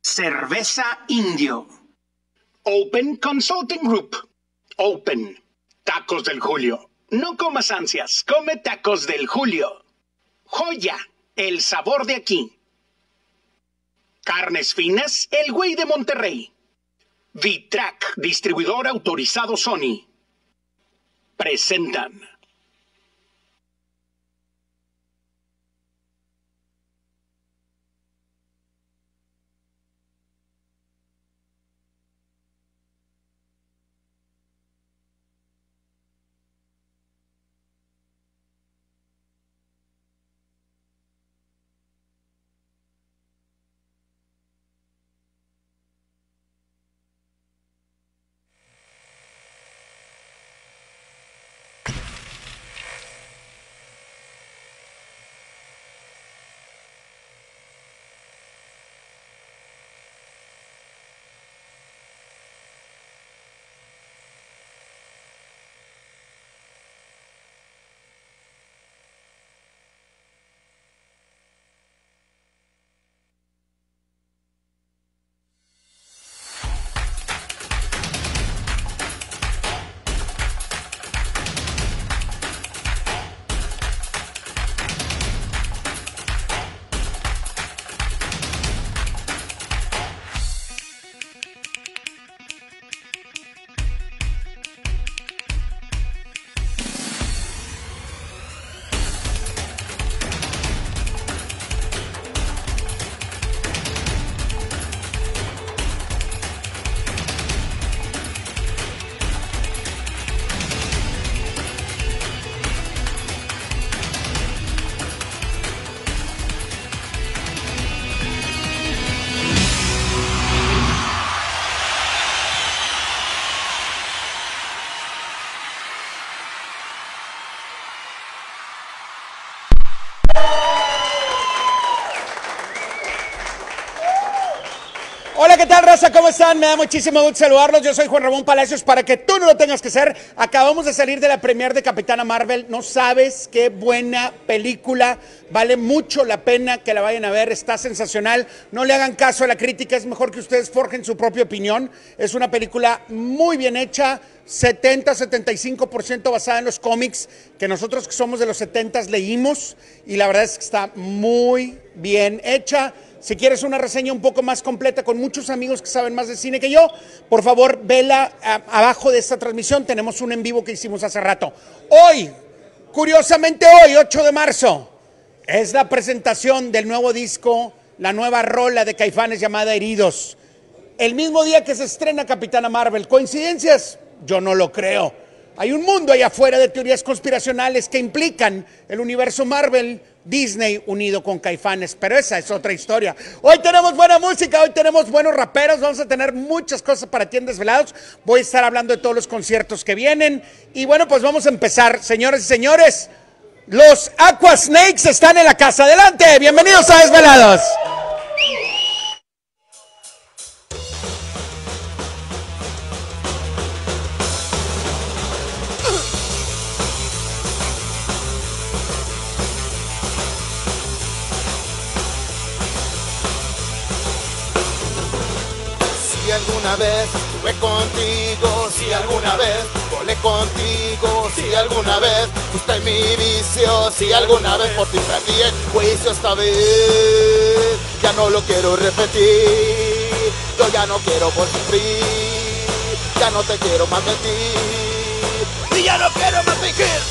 Cerveza Indio. Open Consulting Group. Open. Tacos del Julio. No comas ansias, come tacos del Julio. Joya, el sabor de aquí. Carnes Finas, el güey de Monterrey. Vitrac, distribuidor autorizado Sony. Presentan. Hola, ¿qué tal, raza? ¿Cómo están? Me da muchísimo gusto saludarlos. Yo soy Juan Ramón Palacios. Para que tú no lo tengas que hacer, acabamos de salir de la premier de Capitana Marvel. No sabes qué buena película. Vale mucho la pena que la vayan a ver. Está sensacional. No le hagan caso a la crítica. Es mejor que ustedes forjen su propia opinión. Es una película muy bien hecha. 70-75% basada en los cómics que nosotros que somos de los 70s leímos. Y la verdad es que está muy bien hecha. Si quieres una reseña un poco más completa con muchos amigos que saben más de cine que yo, por favor, vela abajo de esta transmisión. Tenemos un en vivo que hicimos hace rato. Hoy, curiosamente hoy, 8 de marzo, es la presentación del nuevo disco, la nueva rola de Caifanes llamada Heridos. El mismo día que se estrena Capitana Marvel. ¿Coincidencias? Yo no lo creo. Hay un mundo allá afuera de teorías conspiracionales que implican el universo Marvel, Disney unido con Caifanes, pero esa es otra historia. Hoy tenemos buena música, hoy tenemos buenos raperos, vamos a tener muchas cosas para ti en Desvelados. Voy a estar hablando de todos los conciertos que vienen y bueno, pues vamos a empezar, señores y señores. Los Aqua Snakes están en la casa. Adelante, bienvenidos a Desvelados. Si alguna vez estuve contigo, si alguna vez volé contigo, si alguna vez fuiste mi vicio, si alguna vez por ti perdí el juicio, esta vez ya no lo quiero repetir. Yo ya no quiero por sufrir, ya no te quiero más mentir y ya no quiero más fingir.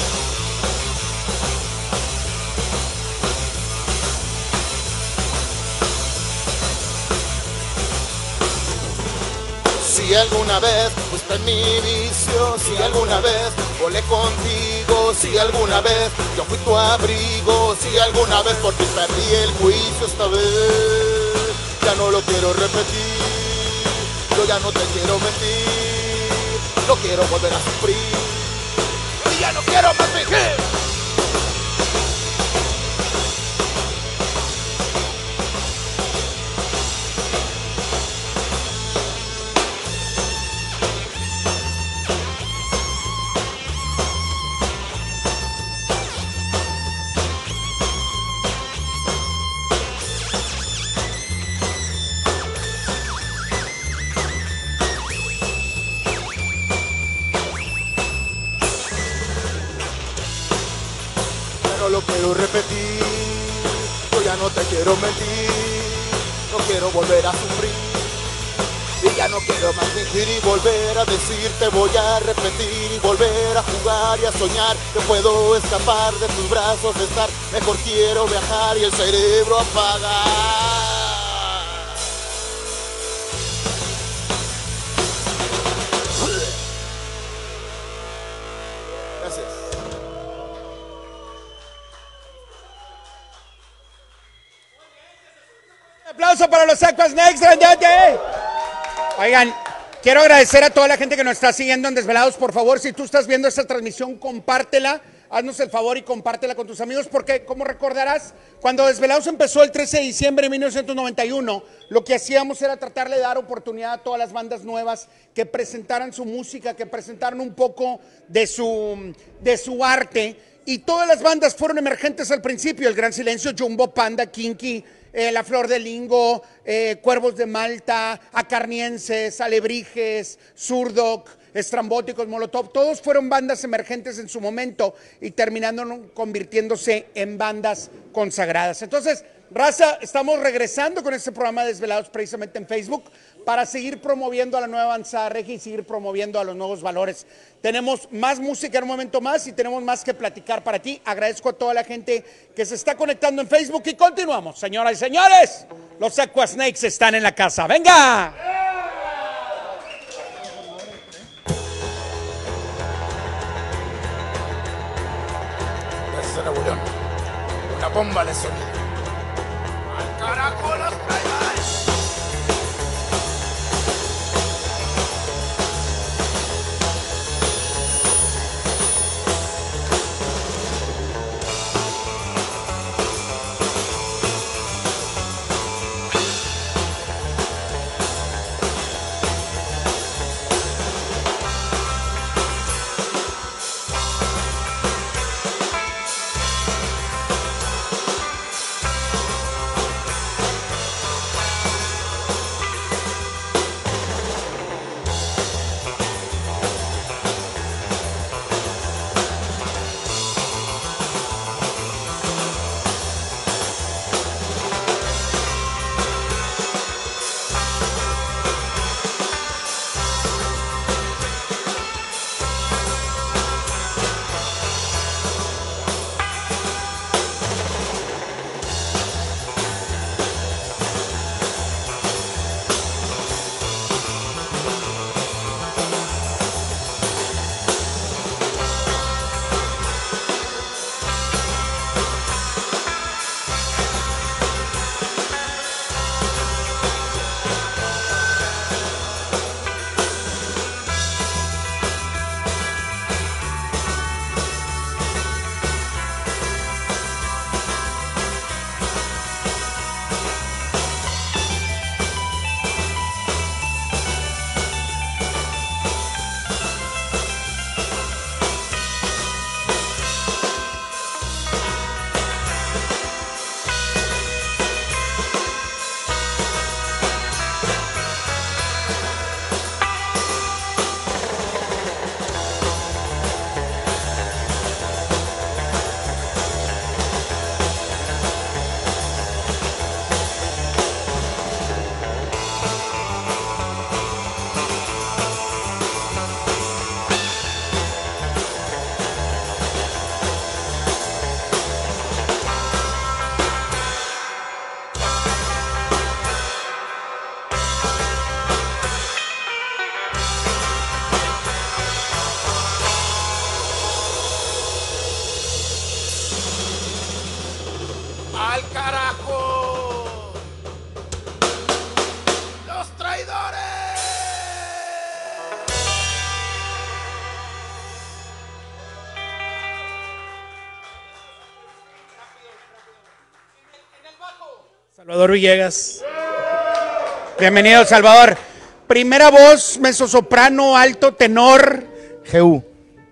Si alguna vez fuiste mi vicio, si alguna vez volé contigo, si alguna vez yo fui tu abrigo, si alguna vez por ti perdí el juicio, esta vez ya no lo quiero repetir. Yo ya no te quiero mentir, no quiero volver a sufrir y ya no quiero más fingir. no quiero volver a sufrir. Y ya no quiero más fingir y volver a decirte voy a repetir y volver a jugar y a soñar que puedo escapar de tus brazos, de estar mejor quiero viajar y el cerebro apagar. Gracias. Un aplauso para los Aqua Snakes, grandote. Oigan, quiero agradecer a toda la gente que nos está siguiendo en Desvelados. Por favor, si tú estás viendo esta transmisión, compártela. Haznos el favor y compártela con tus amigos, porque, como recordarás, cuando Desvelados empezó el 13 de diciembre de 1991, lo que hacíamos era tratar de dar oportunidad a todas las bandas nuevas que presentaran su música, que presentaran un poco de su arte. Y todas las bandas fueron emergentes al principio: El Gran Silencio, Jumbo, Panda, Kinky, La Flor de Lingo, Cuervos de Malta, Acarnienses, Alebrijes, Zurdok, Estrambóticos, Molotov. Todos fueron bandas emergentes en su momento y terminando convirtiéndose en bandas consagradas. Entonces, raza, estamos regresando con este programa de Desvelados precisamente en Facebook para seguir promoviendo a la nueva avanzada regia y seguir promoviendo a los nuevos valores. Tenemos más música en un momento más y tenemos más que platicar para ti. Agradezco a toda la gente que se está conectando en Facebook y continuamos. Señoras y señores, los Aqua Snakes están en la casa. ¡Venga! Gracias a Napoleón. Una bomba de sonido. ¡Al carajo los traidores! ¡Al carajo! ¡Los traidores! Salvador Villegas. Bienvenido, Salvador. Primera voz, mezzosoprano, alto, tenor. GU.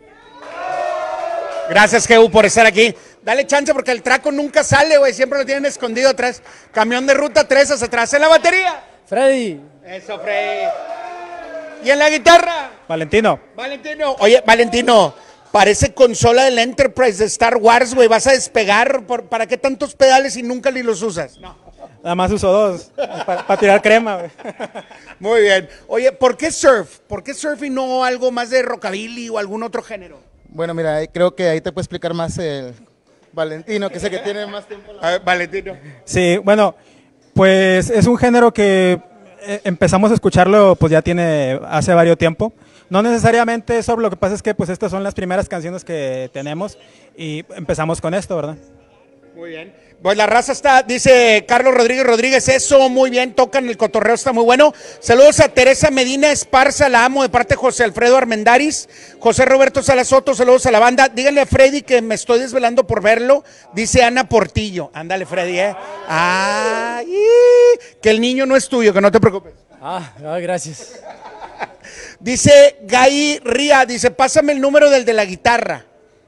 Gracias, GU, por estar aquí. Dale chance porque el traco nunca sale, güey. Siempre lo tienen escondido atrás. Camión de ruta 3 hacia atrás. En la batería, Freddy. eso, Freddy. Y en la guitarra, Valentino. Valentino. Oye, Valentino, parece consola del Enterprise de Star Wars, güey. Vas a despegar. ¿Para qué tantos pedales y nunca ni los usas? No. Nada más uso 2 para tirar crema, güey. Muy bien. Oye, ¿por qué surf? ¿Por qué surf y no algo más de rockabilly o algún otro género? Bueno, mira, creo que ahí te puede explicar más el Valentino, que sé que tiene más tiempo. A ver, Valentino. Sí, bueno, pues es un género que empezamos a escucharlo, pues ya tiene hace varios tiempo. No necesariamente eso, lo que pasa es que pues estas son las primeras canciones que tenemos y empezamos con esto, ¿verdad? Muy bien. Pues la raza está, dice Carlos Rodríguez, eso, muy bien, tocan el cotorreo, está muy bueno. Saludos a Teresa Medina Esparza, la amo, de parte de José Alfredo Armendáriz, José Roberto Salasoto, saludos a la banda. Díganle a Freddy que me estoy desvelando por verlo, dice Ana Portillo. Ándale, Freddy, Ay, que el niño no es tuyo, que no te preocupes. Gracias. Dice Gai Ría, dice, pásame el número del de la guitarra.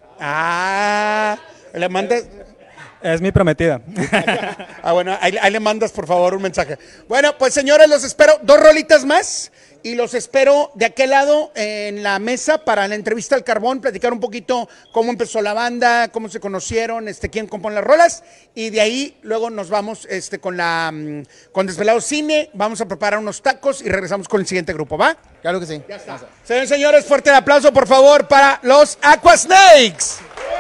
Le mandas... Es mi prometida. Bueno, ahí le mandas por favor un mensaje. Bueno, pues señores, los espero 2 rolitas más y los espero de aquel lado en la mesa para la entrevista al Carbón, platicar un poquito cómo empezó la banda, cómo se conocieron, quién compone las rolas, y de ahí luego nos vamos con Desvelado Cine, vamos a preparar unos tacos y regresamos con el siguiente grupo, ¿va? Claro que sí. Ya está. Señores, fuerte el aplauso por favor para los Aquasnakes.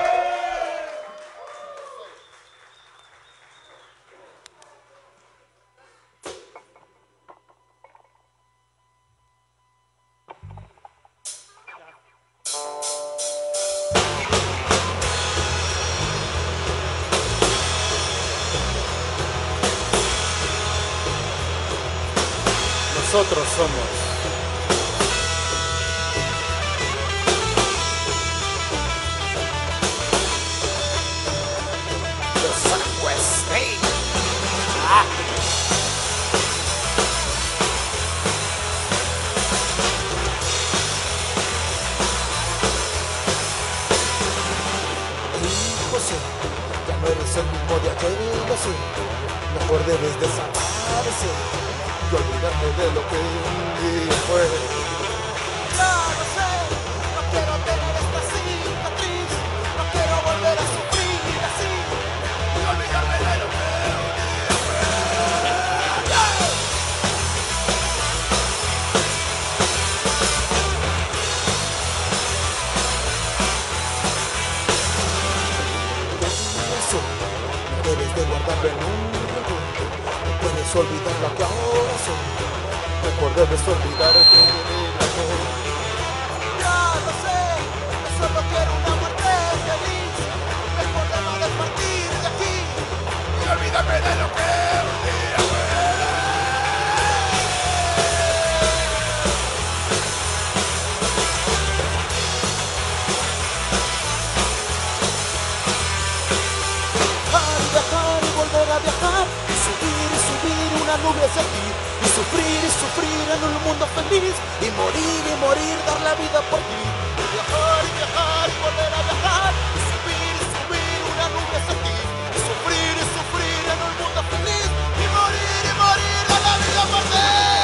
Nosotros somos los Aquasnakes. José, ya no eres el mismo de ayer, lo sé. Mejor debes desaparecer y olvidarme de lo que un día fue. Ya lo sé, no quiero tener esta cicatriz, no quiero volver a sufrir así y olvidarme de lo que un día fue. Eso, no debes de guardarlo en un rincón. Puedes olvidar lo que ahora soy, mejor debes olvidar que amor. Ya lo sé, solo quiero una muerte feliz, mejor debo de partir de aquí y olvídame de lo que un día fue. Viajar y volver a viajar, subir una nube hacia ti, y sufrir en un mundo feliz, y morir, dar la vida por ti. Y viajar y volver a viajar, y subir una nube hacia ti, y sufrir en un mundo feliz, y morir, dar la vida por ti.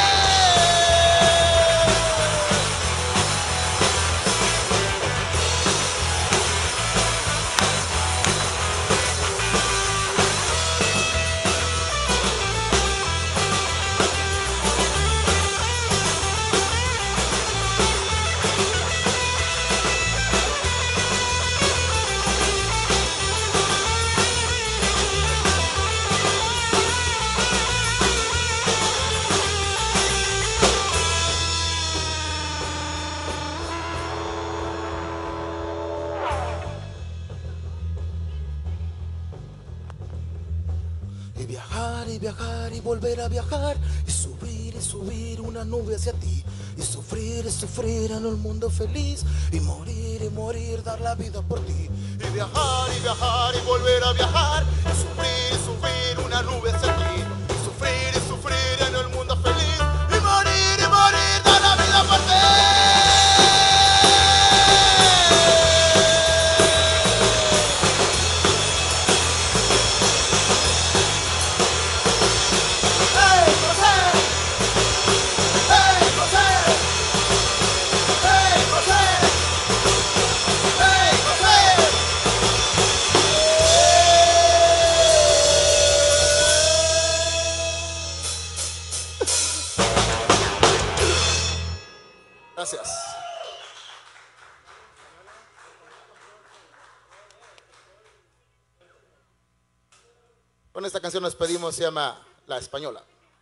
Y viajar y volver a viajar, y subir una nube hacia ti, y sufrir en un mundo feliz, y morir, dar la vida por ti. Y viajar y volver a viajar, y subir una nube hacia ti, y sufrir en el mundo feliz, y morir, dar la vida por ti. Con esta canción nos despedimos, se llama La Española.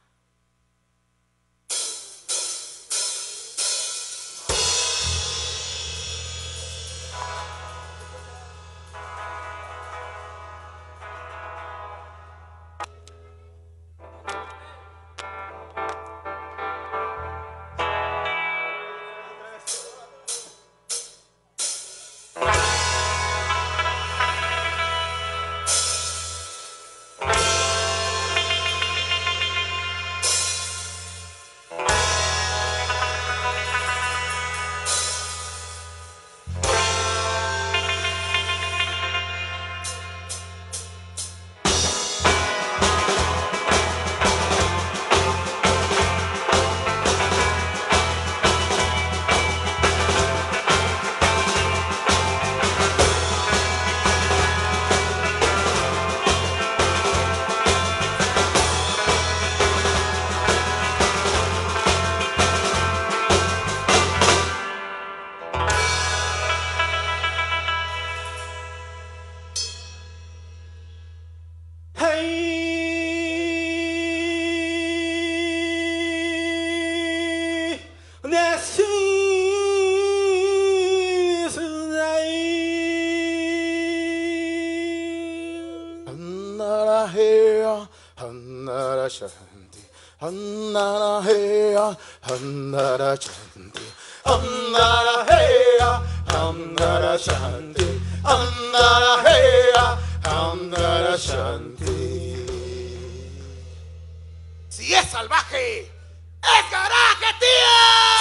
Si es salvaje, es garaje, tío.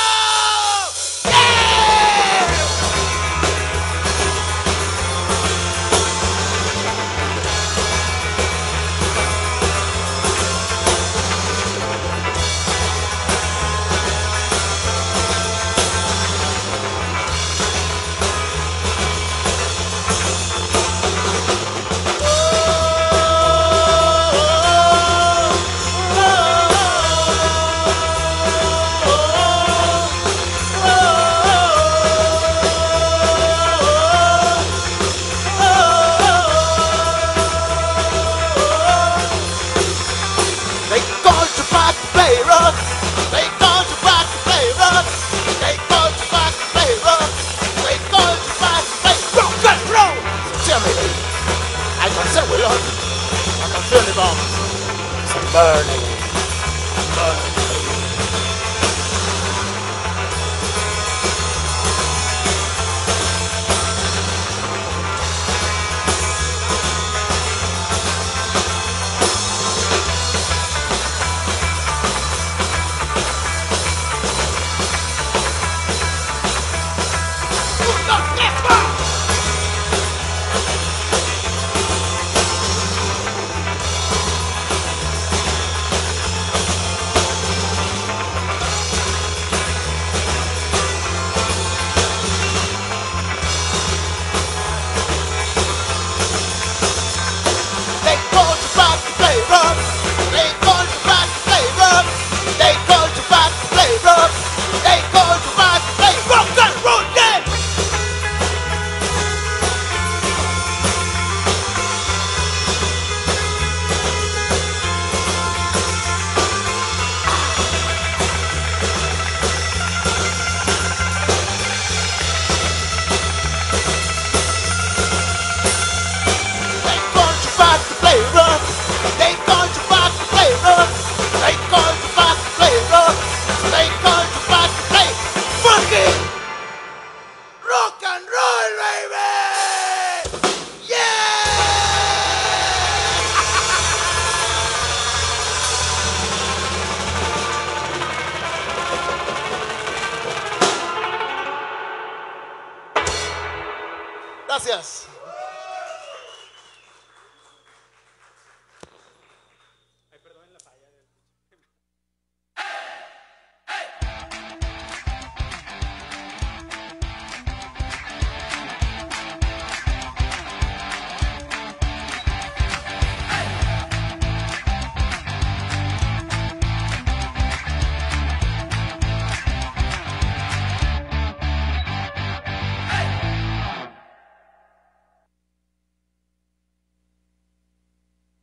Gracias.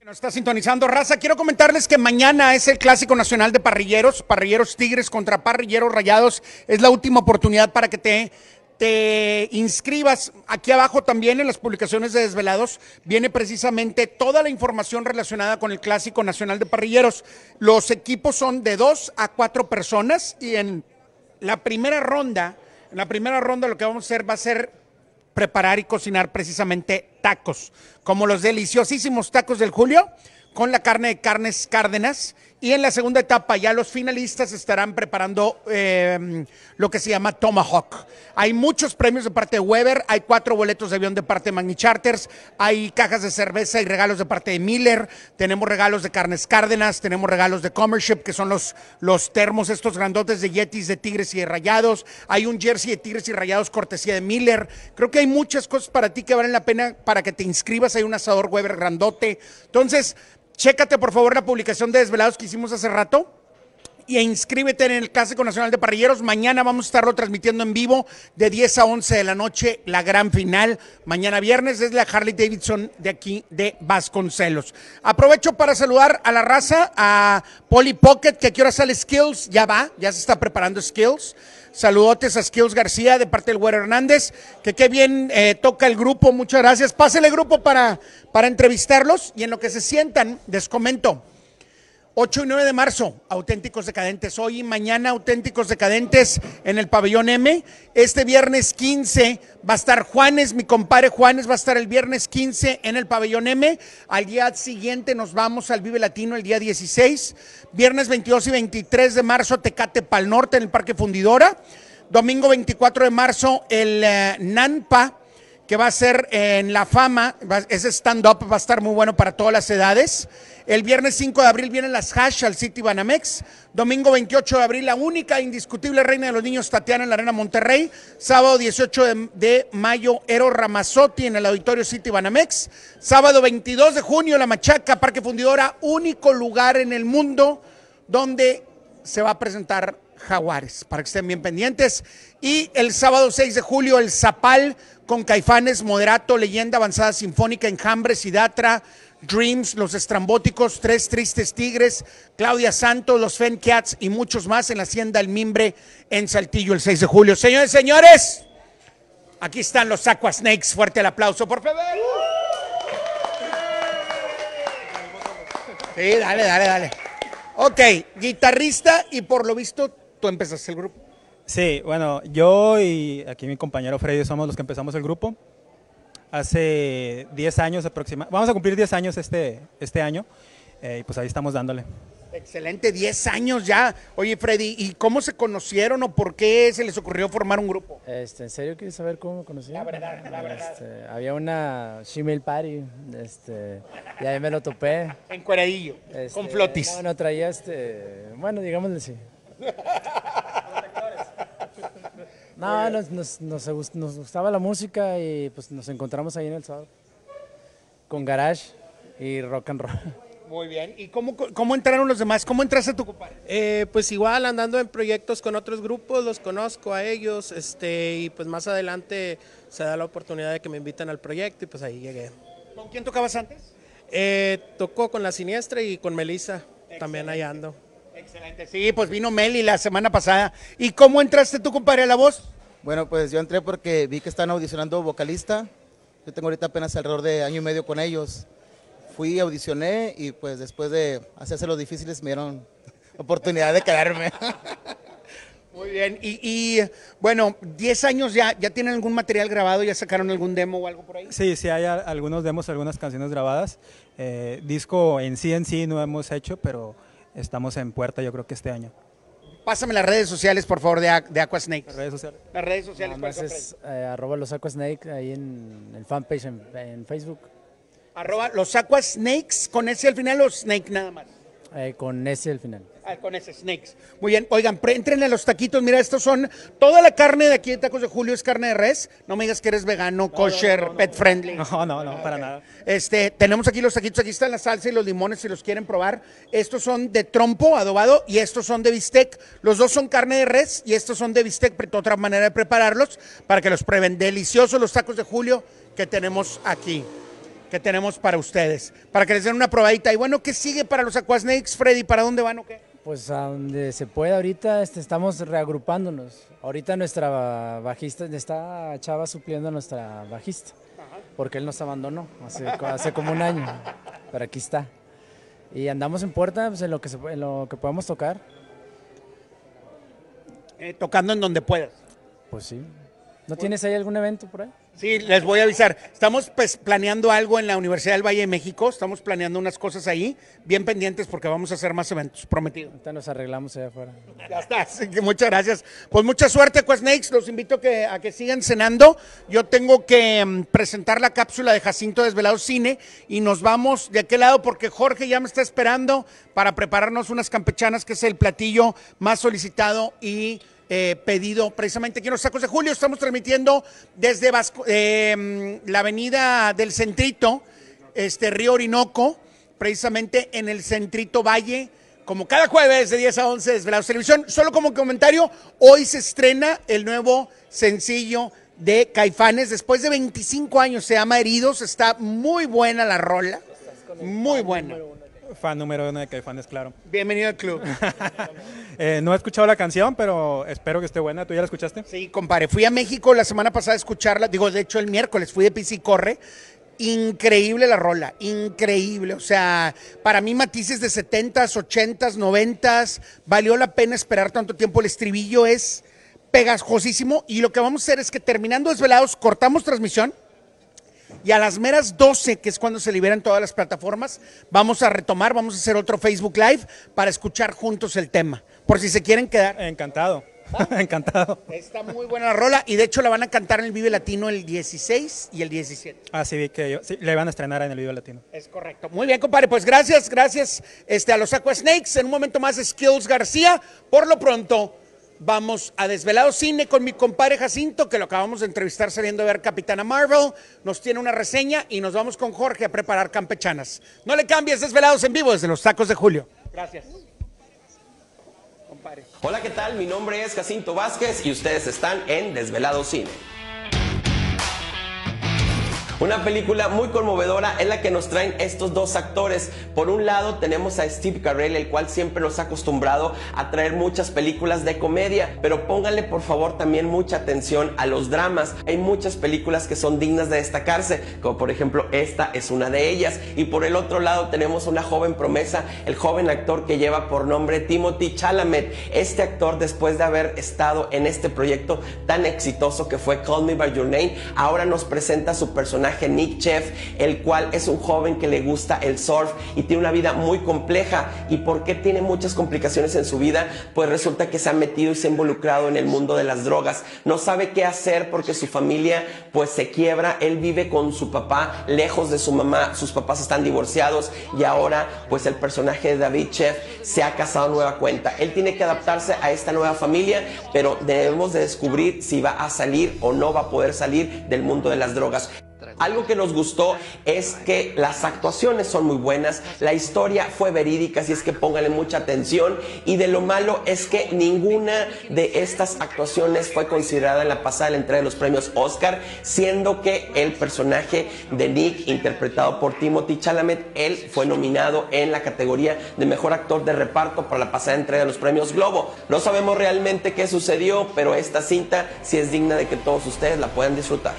Está sintonizando raza. Quiero comentarles que mañana es el Clásico Nacional de Parrilleros, Parrilleros Tigres contra Parrilleros Rayados. Es la última oportunidad para que te inscribas. Aquí abajo también en las publicaciones de Desvelados viene precisamente toda la información relacionada con el Clásico Nacional de Parrilleros. Los equipos son de 2 a 4 personas y en la primera ronda lo que vamos a hacer va a ser preparar y cocinar precisamente tacos, como los deliciosísimos tacos del Julio, con la carne de Carnes Cárdenas. Y en la segunda etapa ya los finalistas estarán preparando lo que se llama Tomahawk. Hay muchos premios de parte de Weber, hay 4 boletos de avión de parte de Magni Charters, hay cajas de cerveza y regalos de parte de Miller, tenemos regalos de Carnes Cárdenas, tenemos regalos de Comership, que son los termos estos grandotes de Yetis de Tigres y de Rayados, hay un jersey de Tigres y Rayados cortesía de Miller. Creo que hay muchas cosas para ti que valen la pena para que te inscribas. Hay un asador Weber grandote. Entonces, chécate por favor la publicación de Desvelados que hicimos hace rato y inscríbete en el Clásico Nacional de Parrilleros. Mañana vamos a estarlo transmitiendo en vivo de 10 a 11 de la noche, la gran final. Mañana viernes es la Harley Davidson de aquí de Vasconcelos. Aprovecho para saludar a la raza, a Polly Pocket, que aquí ahora sale Skills, ya se está preparando Skills. Saludotes a Skills García de parte del Güero Hernández, que qué bien toca el grupo, muchas gracias. Pásele grupo para entrevistarlos y en lo que se sientan, les comento. 8 y 9 de marzo, Auténticos Decadentes. Hoy y mañana, Auténticos Decadentes en el Pabellón M. Este viernes 15 va a estar Juanes, mi compadre Juanes va a estar el viernes 15 en el Pabellón M. Al día siguiente nos vamos al Vive Latino el día 16. Viernes 22 y 23 de marzo, Tecate Pal Norte en el Parque Fundidora. Domingo 24 de marzo, el Nanpa, que va a ser en La Fama. Ese stand-up va a estar muy bueno para todas las edades. El viernes 5 de abril vienen las Hash al City Banamex. Domingo 28 de abril, la única indiscutible reina de los niños, Tatiana, en la Arena Monterrey. Sábado 18 de mayo, Eros Ramazzotti en el Auditorio City Banamex. Sábado 22 de junio, La Machaca, Parque Fundidora, único lugar en el mundo donde se va a presentar Jaguares, para que estén bien pendientes. Y el sábado 6 de julio, el Zapal con Caifanes, Moderato, Leyenda Avanzada Sinfónica, Enjambres, Sidatra, Dreams, Los Estrambóticos, Tres Tristes Tigres, Claudia Santos, Los Fen Cats y muchos más en la Hacienda El Mimbre en Saltillo el 6 de julio. Señores, señores, aquí están los Aqua Snakes. Fuerte el aplauso, por favor. Sí, dale. Ok, guitarrista y por lo visto tú empezaste el grupo. Sí, bueno, yo y aquí mi compañero Freddy somos los que empezamos el grupo. Hace 10 años aproximadamente, vamos a cumplir 10 años este año, y pues ahí estamos dándole. Excelente, 10 años ya. Oye, Freddy, ¿y cómo se conocieron o por qué se les ocurrió formar un grupo? ¿En serio quieres saber cómo me conocí? La verdad. Había una Shemale Party, y ahí me lo topé. En Cueradillo, con flotis. No traía, bueno, digámosle sí. No, nos gustaba la música y pues nos encontramos ahí en el sábado con garage y rock and roll. Muy bien. ¿Y cómo entraron los demás? ¿Cómo entraste tú, compadre? Pues igual andando en proyectos con otros grupos, los conozco a ellos, y pues más adelante se da la oportunidad de que me invitan al proyecto y pues ahí llegué. ¿Con quién tocabas antes? Tocó con La Siniestra y con Melissa, también ahí ando. Excelente, sí, pues vino Meli la semana pasada. ¿Y cómo entraste tú, compadre, a la voz? Bueno, pues yo entré porque vi que están audicionando vocalista. Yo tengo ahorita apenas alrededor de año y medio con ellos. Fui, audicioné y pues después de hacerse los difíciles me dieron oportunidad de quedarme. Muy bien, y bueno, 10 años ya tienen algún material grabado, ya sacaron algún demo o algo por ahí. Sí, hay algunos demos, algunas canciones grabadas. Disco en sí no hemos hecho, pero estamos en puerta yo creo que este año. Pásame las redes sociales, por favor, de Aqua Snakes. Las redes sociales. Las redes sociales. Nada más es @los Aqua Snake ahí en el fanpage en Facebook. @los Aqua Snakes, con ese al final o Snake nada más. Con ese al final. Con ese, Snakes. Muy bien, oigan, entren a los taquitos, mira, estos son, toda la carne de aquí de Tacos de Julio es carne de res, no me digas que eres vegano, kosher, pet friendly. No, para nada. Tenemos aquí los taquitos, aquí están la salsa y los limones si los quieren probar. Estos son de trompo adobado y estos son de bistec. Los dos son carne de res y estos son de bistec, pero otra manera de prepararlos para que los prueben. Deliciosos los Tacos de Julio que tenemos aquí. que tenemos para ustedes, para que les den una probadita. Y bueno, ¿qué sigue para los Aquasnakes, Freddy? ¿Para dónde van o qué? Pues a donde se puede ahorita, estamos reagrupándonos. Ahorita nuestra bajista, esta chava supliendo a nuestra bajista, porque él nos abandonó hace como un año, pero aquí está. Y andamos en puerta, pues, en lo que podamos tocar. Tocando en donde puedas. Pues sí. ¿No tienes ahí algún evento por ahí? Sí, les voy a avisar. Estamos pues, planeando algo en la Universidad del Valle de México. Estamos planeando unas cosas ahí, bien pendientes porque vamos a hacer más eventos, prometido. Ahorita nos arreglamos allá afuera. Ya está, así que muchas gracias. Pues mucha suerte, Aquasnakes. Los invito a que sigan cenando. Yo tengo que presentar la cápsula de Jacinto Desvelado Cine y nos vamos de aquel lado porque Jorge ya me está esperando para prepararnos unas campechanas, que es el platillo más solicitado y pedido precisamente aquí en los Tacos de Julio. Estamos transmitiendo desde la avenida del Centrito, Río Orinoco, precisamente en el Centrito Valle, como cada jueves de 10 a 11 Desvelados Televisión. Solo como comentario, hoy se estrena el nuevo sencillo de Caifanes, después de 25 años, se llama Heridos. Está muy buena la rola, muy buena. Fan número 1 de Caifanes, claro. Bienvenido al club. No he escuchado la canción, pero espero que esté buena. ¿Tú ya la escuchaste? Sí, compadre. Fui a México la semana pasada a escucharla. Digo, de hecho, el miércoles fui de Pisa y Corre. Increíble la rola, increíble. O sea, para mí matices de 70s, 80s, 90s. Valió la pena esperar tanto tiempo. El estribillo es pegajosísimo. Y lo que vamos a hacer es que terminando Desvelados, cortamos transmisión. Y a las meras 12, que es cuando se liberan todas las plataformas, vamos a retomar, vamos a hacer otro Facebook Live para escuchar juntos el tema, por si se quieren quedar. Encantado, encantado. Está muy buena la rola y de hecho la van a cantar en el Vive Latino el 16 y el 17. Ah, sí, vi que sí, le van a estrenar en el Vive Latino. Es correcto. Muy bien, compadre, pues gracias a los Aquasnakes. En un momento más, Skills García. Por lo pronto, vamos a Desvelado Cine con mi compadre Jacinto, que lo acabamos de entrevistar saliendo a ver Capitana Marvel. Nos tiene una reseña y nos vamos con Jorge a preparar campechanas. No le cambies, Desvelados en vivo desde los Tacos de Julio. Gracias. Compadre. Hola, ¿qué tal? Mi nombre es Jacinto Vázquez y ustedes están en Desvelado Cine. Una película muy conmovedora en la que nos traen estos dos actores. Por un lado tenemos a Steve Carell, el cual siempre nos ha acostumbrado a traer muchas películas de comedia, pero pónganle por favor también mucha atención a los dramas. Hay muchas películas que son dignas de destacarse, como por ejemplo esta es una de ellas. Y por el otro lado tenemos una joven promesa, el joven actor que lleva por nombre Timothée Chalamet. Este actor, después de haber estado en este proyecto tan exitoso que fue Call Me By Your Name, ahora nos presenta su personaje Nick Chef, el cual es un joven que le gusta el surf y tiene una vida muy compleja. ¿Y por qué tiene muchas complicaciones en su vida? Pues resulta que se ha metido y se ha involucrado en el mundo de las drogas. No sabe qué hacer porque su familia pues se quiebra. Él vive con su papá lejos de su mamá, sus papás están divorciados y ahora pues el personaje de David Chef se ha casado a nueva cuenta. Él tiene que adaptarse a esta nueva familia, pero debemos de descubrir si va a salir o no va a poder salir del mundo de las drogas. Algo que nos gustó es que las actuaciones son muy buenas, la historia fue verídica, así es que pónganle mucha atención. Y de lo malo es que ninguna de estas actuaciones fue considerada en la pasada entrega de los premios Oscar, siendo que el personaje de Nick, interpretado por Timothée Chalamet, él fue nominado en la categoría de mejor actor de reparto para la pasada entrega de los premios Globo. No sabemos realmente qué sucedió, pero esta cinta sí es digna de que todos ustedes la puedan disfrutar.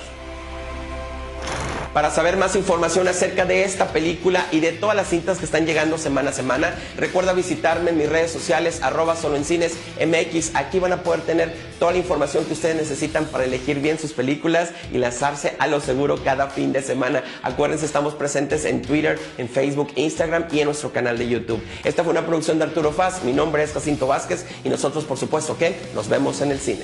Para saber más información acerca de esta película y de todas las cintas que están llegando semana a semana, recuerda visitarme en mis redes sociales, @soloencinesmx. Aquí van a poder tener toda la información que ustedes necesitan para elegir bien sus películas y lanzarse a lo seguro cada fin de semana. Acuérdense, estamos presentes en Twitter, en Facebook, Instagram y en nuestro canal de YouTube. Esta fue una producción de Arturo Faz. Mi nombre es Jacinto Vázquez y nosotros, por supuesto, que nos vemos en el cine.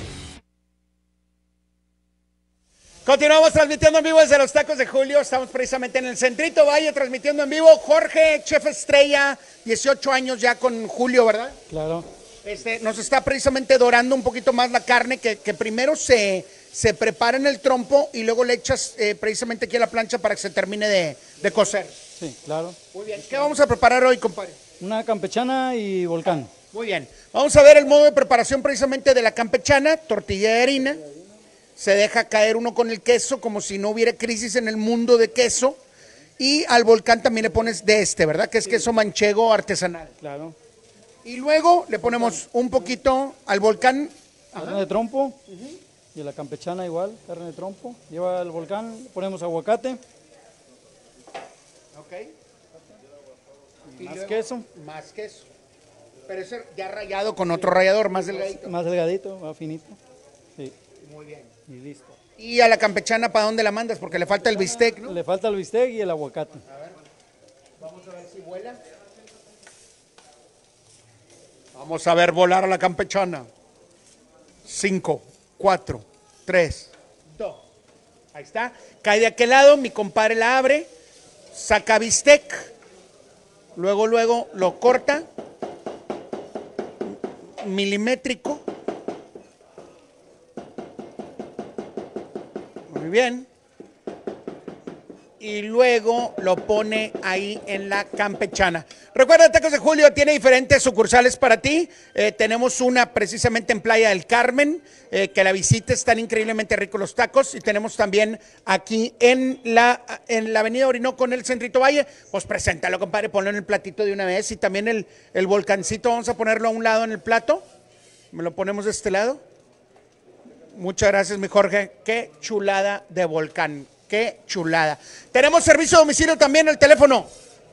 Continuamos transmitiendo en vivo desde los Tacos de Julio. Estamos precisamente en el Centrito Valle transmitiendo en vivo. Jorge, chef estrella, 18 años ya con Julio, ¿verdad? Claro. Nos está precisamente dorando un poquito más la carne que primero se prepara en el trompo y luego le echas precisamente aquí a la plancha para que se termine de cocer. Sí, claro. Muy bien. ¿Qué vamos a preparar hoy, compadre? Una campechana y volcán. Muy bien. Vamos a ver el modo de preparación precisamente de la campechana, tortilla de harina. Se deja caer uno con el queso como si no hubiera crisis en el mundo de queso Y al volcán también le pones de ¿verdad? Que es queso manchego artesanal. Claro. Y luego le ponemos un poquito al volcán. Carne de trompo. Y a la campechana igual, carne de trompo. Lleva al volcán, le ponemos aguacate. Ok. Y más queso. Más queso. Pero ese ya rallado con otro rallador, más delgadito. Más delgadito, más finito. Sí. Muy bien. Y listo. ¿Y a la campechana para dónde la mandas? Porque le falta el bistec, ¿no? Le falta el bistec y el aguacate. A ver, vamos a ver si vuela. Vamos a ver volar a la campechana. 5, 4, 3, 2. Ahí está. Cae de aquel lado, mi compadre la abre, saca bistec, luego lo corta, milimétrico. Muy bien. Y luego lo pone ahí en la campechana. Recuerda, Tacos de Julio tiene diferentes sucursales para ti. Tenemos una precisamente en Playa del Carmen, que la visites, están increíblemente ricos los tacos. Y tenemos también aquí en la avenida Orinoco, en el Centrito Valle. Pues preséntalo, compadre, ponlo en el platito de una vez. Y también el volcancito, vamos a ponerlo a un lado en el plato. ¿Me lo ponemos de este lado? Muchas gracias, mi Jorge. Qué chulada de volcán. Qué chulada. Tenemos servicio a domicilio también, el teléfono.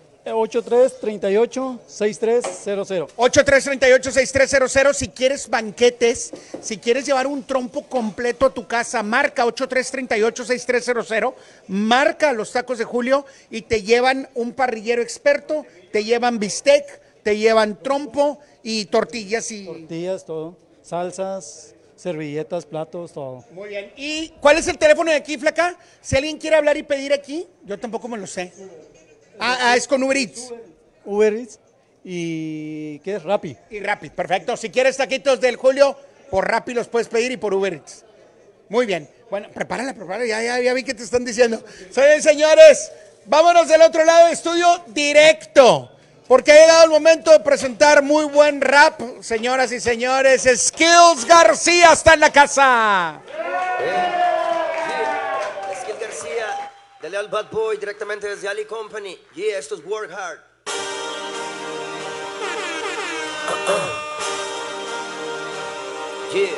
8338-6300. 8338-6300. Si quieres banquetes, si quieres llevar un trompo completo a tu casa, marca 8338-6300. Marca los Tacos de Julio y te llevan un parrillero experto, te llevan bistec, te llevan trompo y tortillas. Tortillas, todo. Salsas. Servilletas, platos, todo. Muy bien. ¿Y cuál es el teléfono de aquí, flaca? Si alguien quiere hablar y pedir aquí, yo tampoco me lo sé. Es con Uber Eats. Uber Eats y ¿qué es? Rappi. Y Rappi, perfecto. Si quieres taquitos del Julio, por Rappi los puedes pedir y por Uber Eats. Muy bien. Bueno, prepárala. Ya vi que te están diciendo. Señores, vámonos del otro lado del estudio directo. Porque ha llegado el momento de presentar muy buen rap, señoras y señores. Skills García está en la casa. Skills García, dale al Bad Boy directamente desde Ali Company. Yeah, esto es Work Hard. Yeah.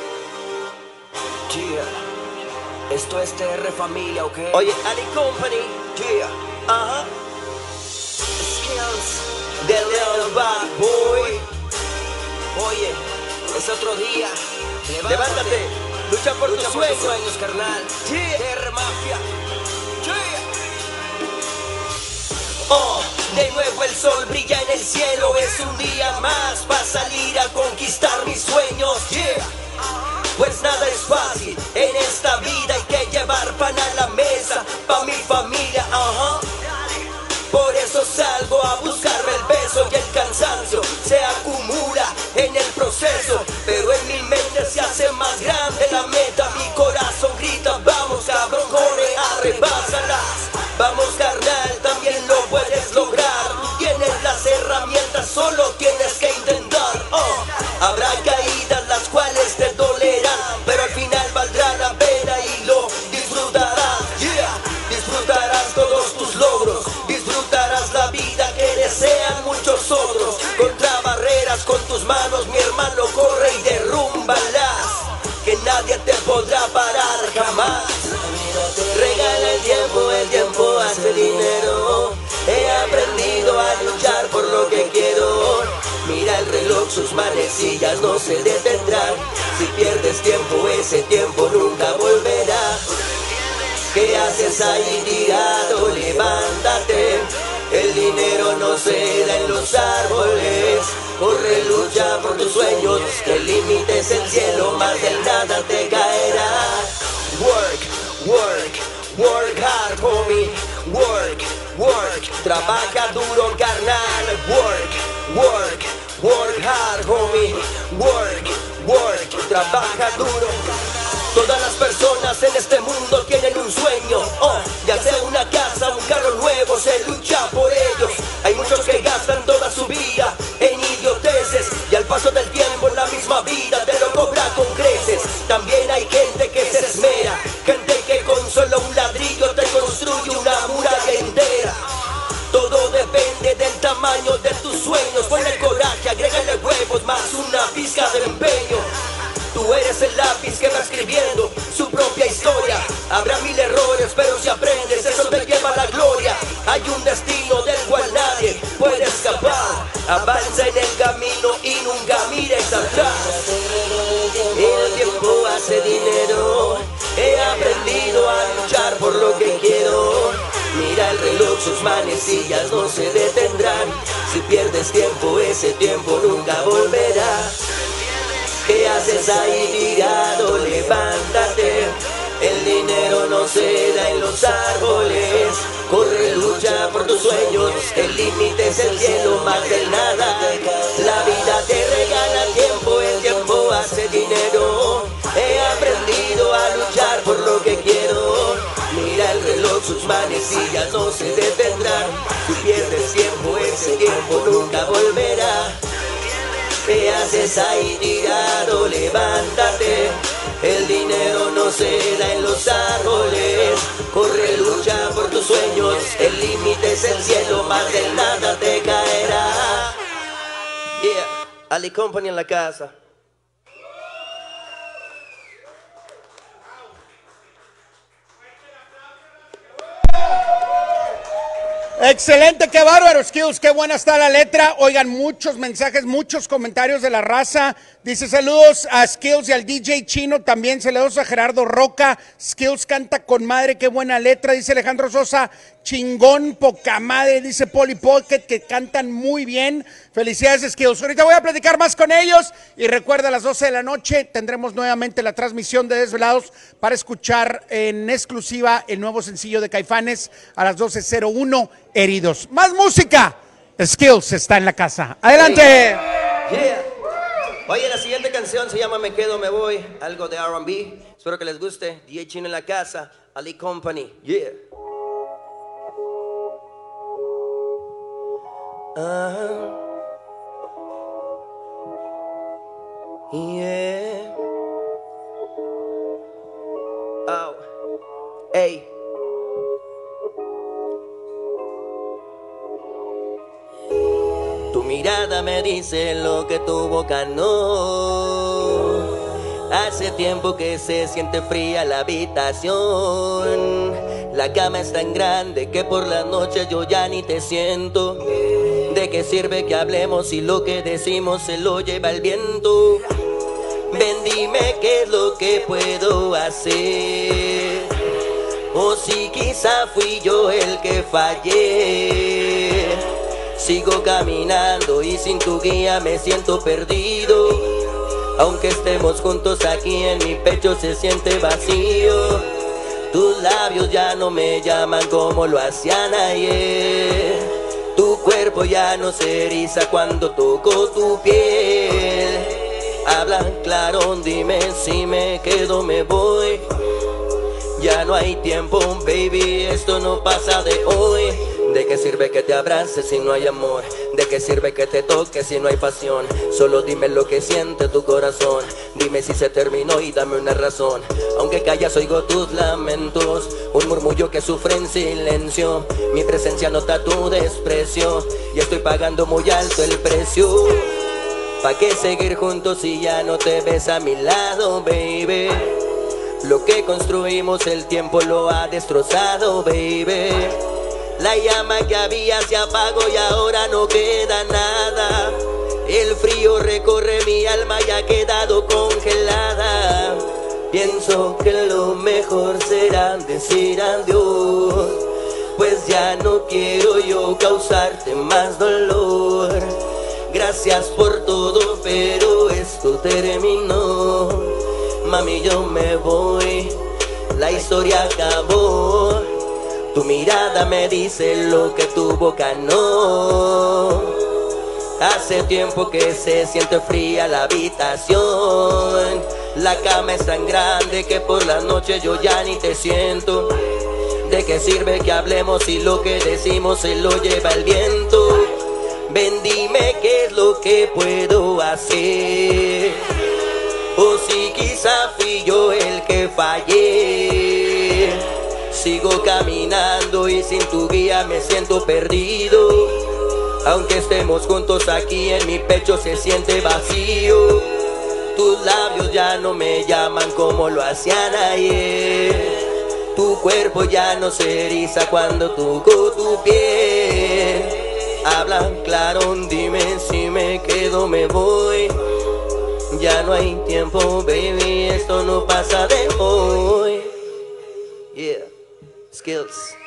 Esto es TR Familia, ¿ok? Oye, Ali Company. Yeah. Ajá. Skills. The Little Bad Boy. Oye, es otro día. Levántate, lucha por tus sueños, carnal. TR Mafia. De nuevo el sol brilla en el cielo. Es un día más para salir a conquistar mis sueños. Pues nada es fácil en esta vida. Hay que llevar pan a la mesa pa' mi familia. Por eso salgo a buscarme el peso y el cansancio se acumula en el proceso, pero en mi mente se hace más grande la meta. Mi corazón grita, vamos cabrón, corre, arrebásalas. Vamos carnal, también lo puedes lograr. Tienes las herramientas, solo tienes que intentar. Habrá caídas las cuales te dolerán, pero al final valdrá la pena y lo disfrutarás. Disfrutarás todos tus logros. Disfrutarás la vida que desean muchos otros. Contra barreras con tus manos, mi hermano, corre y derrúmbalas. Que nadie te podrá parar jamás. Regala el tiempo hace dinero. He aprendido a luchar por lo que quiero. Mira el reloj, sus manecillas no se detendrán. Si pierdes tiempo, ese tiempo nunca volverá. ¿Qué haces ahí tirado? Levántate. El dinero no se da en los árboles. Corre, lucha por tus sueños. Que el límite es el cielo, más del nada te caerá. Work hard, homie. Work, trabaja duro, carnal. Work hard, homie. Work, trabaja duro. Todas las personas en este mundo tienen un sueño, ya sea una casa, un carro nuevo, se lucha por ellos. Hay muchos que gastan toda su vida en idioteces y al paso del tiempo la misma vida te lo cobra con creces. También hay gente que se esmera, gente que con solo un ladrillo te construye una muralla entera. grande del tamaño de tus sueños. Ponle coraje, agrégale huevos, más una pizca de empeño. Tú eres el lápiz que va escribiendo su propia historia. Habrá mil errores, pero si aprendes, eso te lleva a la gloria. Hay un destino del cual nadie puede escapar. Avanza en el camino y nunca mires atrás. El tiempo hace dinero. He aprendido a luchar por lo que quiero. Mira el reloj, sus manecillas no se detendrán. Si pierdes tiempo, ese tiempo nunca volverá. ¿Qué haces ahí tirado? Levántate. El dinero no se da en los árboles. Corre, lucha por tus sueños. El límite es el cielo, más del nada. La vida te regala tiempo, el tiempo hace dinero. He aprendido a luchar por lo que quiero. Mira el reloj, sus manecillas no se detendrán. Si pierdes tiempo, ese tiempo nunca volverá. ¿Qué haces ahí tirado? Levántate. El dinero no se da en los árboles. Corre, lucha por tus sueños. El límite es el cielo, más de nada te caerá. Yeah, Ali Company en la casa. Excelente, qué bárbaro, Skills, qué buena está la letra. Oigan, muchos mensajes, muchos comentarios de la raza. Dice saludos a Skills y al DJ Chino, también saludos a Gerardo Roca. Skills canta con madre, qué buena letra. Dice Alejandro Sosa, chingón, poca madre. Dice Polly Pocket, que cantan muy bien. Felicidades, Skills. Ahorita voy a platicar más con ellos. Y recuerda, a las 12 de la noche tendremos nuevamente la transmisión de Desvelados para escuchar en exclusiva el nuevo sencillo de Caifanes a las 12:01. Heridos. Más música. Skills está en la casa. Adelante. Yeah. Oye, la siguiente canción se llama Me Quedo, Me Voy, algo de R&B. Espero que les guste. DJ Chino en la casa, Ali Company. Yeah. Yeah. Oh. Hey. Tu mirada me dice lo que tu boca no. Hace tiempo que se siente fría la habitación. La cama es tan grande que por la noche yo ya ni te siento. ¿De qué sirve que hablemos si lo que decimos se lo lleva el viento? Ven, dime qué es lo que puedo hacer. O si quizá fui yo el que fallé. Sigo caminando y sin tu guía me siento perdido. Aunque estemos juntos aquí en mi pecho se siente vacío. Tus labios ya no me llaman como lo hacían ayer. Tu cuerpo ya no se eriza cuando toco tu piel. Habla claro, dime si me quedo, me voy. Ya no hay tiempo, baby, esto no pasa de hoy. ¿De qué sirve que te abraces si no hay amor? ¿De qué sirve que te toques si no hay pasión? Solo dime lo que siente tu corazón. Dime si se terminó y dame una razón. Aunque callas oigo tus lamentos, un murmullo que sufre en silencio. Mi presencia nota tu desprecio y estoy pagando muy alto el precio. ¿Pa' qué seguir juntos si ya no te ves a mi lado, baby? Lo que construimos el tiempo lo ha destrozado, baby. La llama que había se apagó y ahora no queda nada. El frío recorre mi alma y ha quedado congelada. Pienso que lo mejor será decir adiós, pues ya no quiero yo causarte más dolor. Gracias por todo, pero esto terminó. Mami, yo me voy, la historia acabó. Tu mirada me dice lo que tu boca no. Hace tiempo que se siente fría la habitación. La cama es tan grande que por la noche yo ya ni te siento. ¿De qué sirve que hablemos si lo que decimos se lo lleva el viento? Ven, dime qué es lo que puedo hacer. O si quizá fui yo el que fallé. Sigo caminando y sin tu guía me siento perdido. Aunque estemos juntos aquí en mi pecho se siente vacío. Tus labios ya no me llaman como lo hacían ayer. Tu cuerpo ya no se eriza cuando toco tu piel. Habla claro, dime si me quedo me voy. Ya no hay tiempo, baby, esto no pasa de hoy. Yeah, Skills.